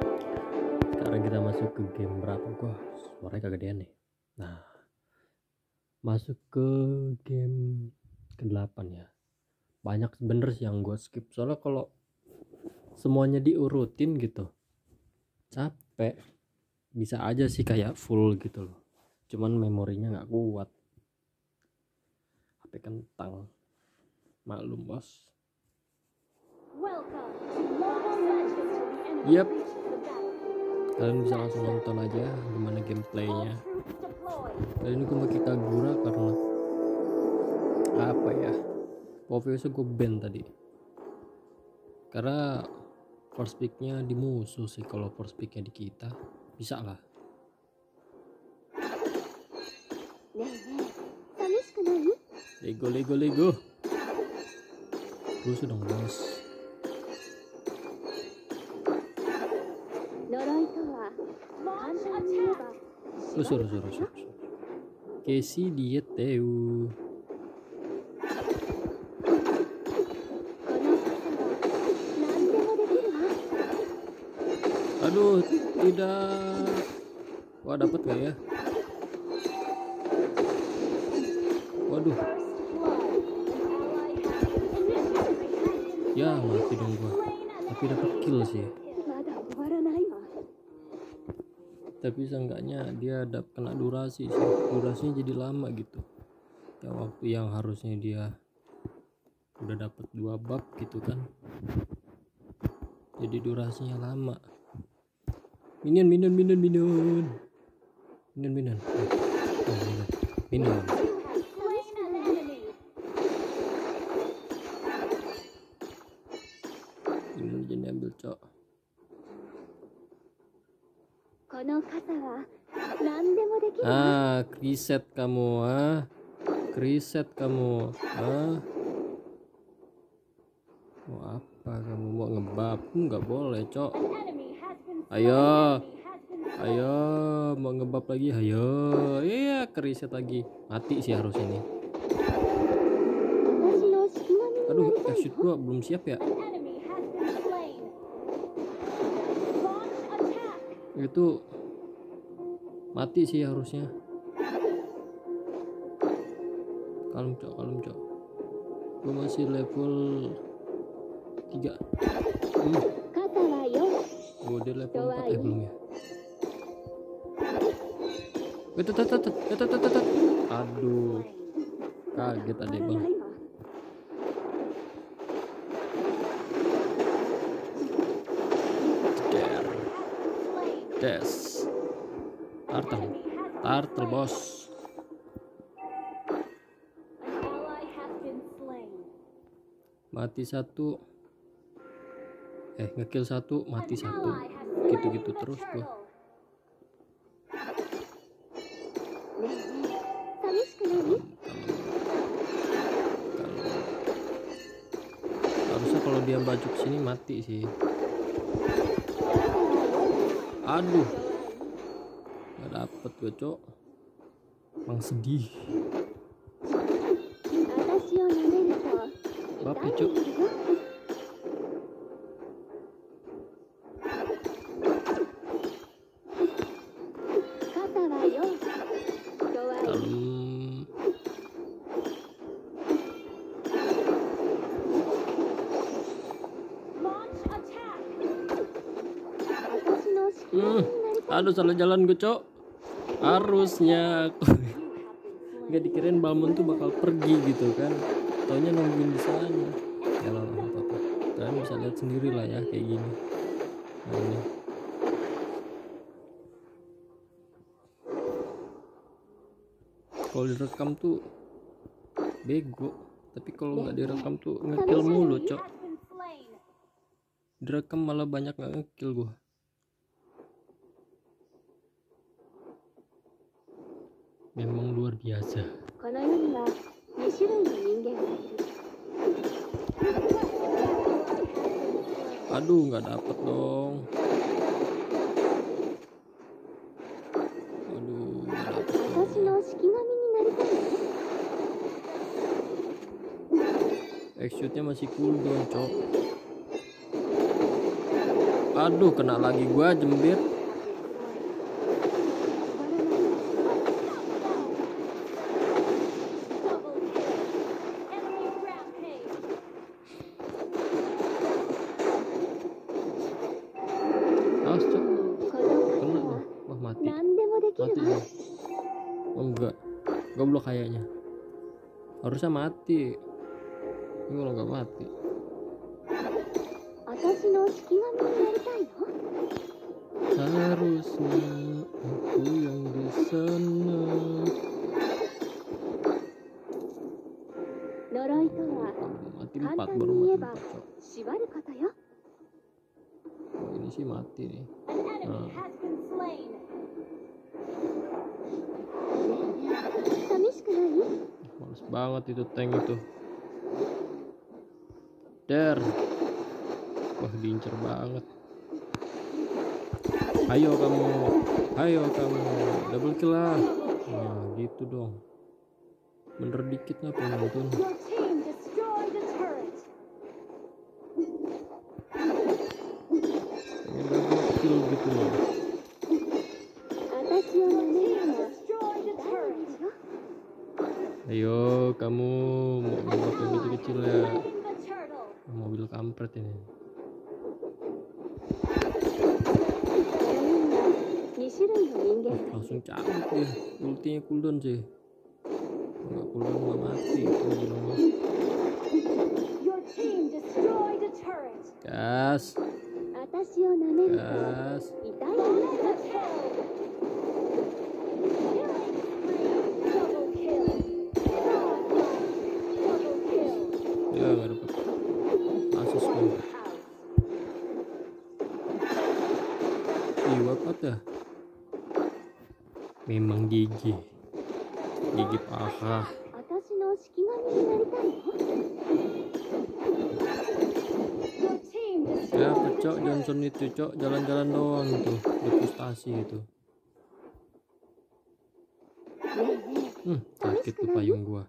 Sekarang kita masuk ke game berapa? Gua suaranya kegedean nih. Nah, masuk ke game ke-8 ya. Banyak bener sih yang gue skip, soalnya kalau semuanya diurutin gitu capek. Bisa aja sih kayak full gitu loh, cuman memorinya nggak kuat, HP kentang, maklum bos. Yep, kalian bisa langsung nonton aja gimana gameplaynya. Dan ini gue pakai Kagura karena apa ya, obviously gue ban tadi karena first picknya di musuh sih. Kalau first picknya di kita bisa lah. Lego terus dong bos. Suruh Casey diet teu. Aduh, tidak. Wah, dapat gak ya? Waduh. Ya, mati dong gua. Tapi dapat kill sih. Tapi seenggaknya dia kena durasi sih. Durasinya jadi lama gitu. Ya waktu yang harusnya dia udah dapat 2 bab gitu kan. Jadi durasinya lama. Minion. Ini jadi ambil cok. Kriset kamu, mau apa kamu? Mau ngebab? Nggak boleh cok. Ayo mau ngebab lagi, ayo. Iya, kriset lagi, mati sih harus ini. Aduh, shoot gua belum siap ya. Itu mati sih harusnya. Kalem cok. Gua masih level 3. Oh, dia level 4 belum ya. Aduh, kaget adek bang. Des turtle bos. Mati 1, ngekill 1, mati 1, gitu terus gua. Harusnya kalau dia baju sini mati sih. Aduh, nggak dapet gue cok, bang sedih. Bapak cok. Aduh, salah jalan gue cok. Harusnya aku nggak dikirain Balmon tuh bakal pergi gitu kan, taunya nungguin di sana. Ya lah, apa-apa, kalian bisa lihat sendiri lah ya kayak gini. Nah, ini kalau direkam tuh bego, tapi kalau nggak direkam tuh ngekill mulu cok. Direkam malah banyak nggak ngekill gua. Memang luar biasa. Aduh, nggak dapet dong. Aduh, nggak dapet dong. X-shootnya masih cooldown cok. Aduh, kena lagi gua jembir. Awas, Cok. Kena gua. Wah, mati. Mati. Oh, enggak. Goblok kayaknya. Harusnya mati. Ini kalau nggak mati. Harusnya aku yang di sana. Mati 4 baru mati 4, Cok. Oh, ini sih mati nih. Nah. Males banget itu tank itu. Der. Wah, diincer banget. Ayo kamu, double kill lah. Nah, gitu dong. Bener dikit lah penonton. Pengen double kill gitu loh. Ayo kamu, mau nembak yang kecil-kecil ya. Mobil kampret ini. Langsung cabut dia. Ultinya cooldown sih. Enggak cooldown nggak mati itu bilangnya. Gas. Gas. Ya nggak dapet. Asus kan. What ya? Memang gigi parah. Ya Cok, Johnson itu Cok, jalan-jalan doang tuh, frustasi itu. Sakit tuh payung gua.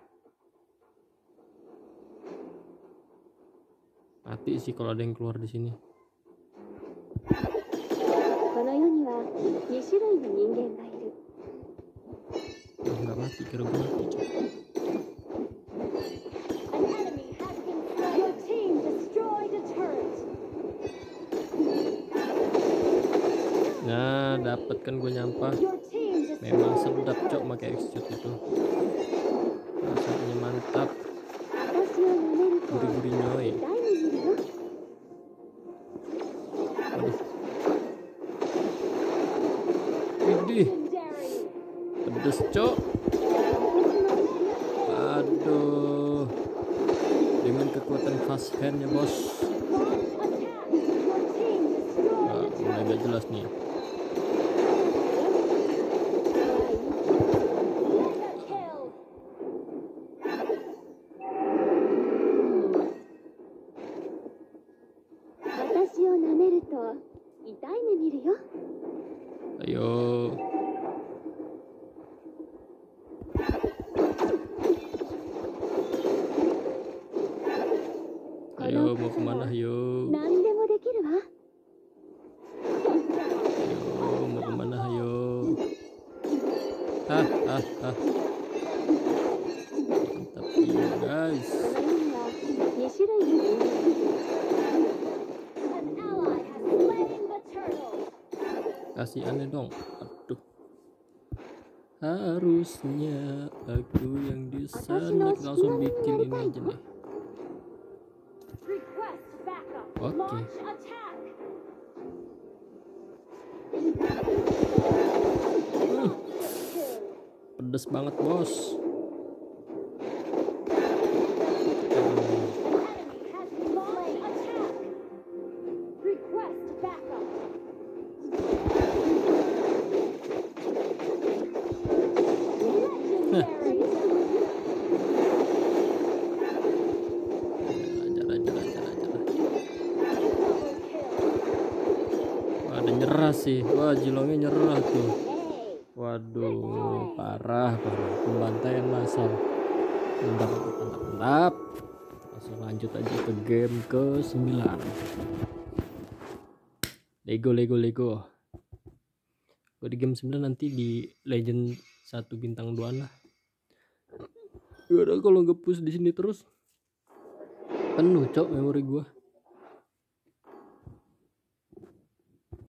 Mati sih kalau ada yang keluar di sini. Nggak mati, kira gue mati, Cok. Nah, dapet kan gue nyampah. Memang sedap, Cok, pakai execute itu. Rasanya mantap. Gurih-gurih nyoy. Aduh. Widih. Pedes, Cok. Aduh. Dengan kekuatan fast handnya, bos. Nah, mulai gak jelas nih. Ayo. Ayo, mau kemana? Ayo, mau kemana? Ayo. Mantap ya, guys. Kasih aneh dong. Aduh. Harusnya aku yang di sana. Langsung bikin ini aja nih. Oke. Pedes banget, bos. Ada nyerah sih. Wah, Jilongnya nyerah tuh. Waduh, parah. Pembantaian massal. Mantap. Langsung lanjut aja ke game ke-9. Lego. Gue di game 9 nanti di Legend 1 bintang 2 lah. Gak ada kalau nge-push di sini terus penuh cok memori gue.